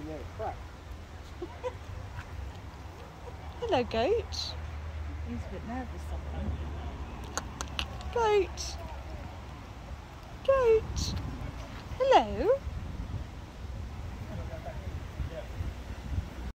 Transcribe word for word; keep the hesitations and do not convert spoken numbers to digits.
yeah, crap. Hello, goat. He's a bit nervous, something. Goat. Goat. Hello.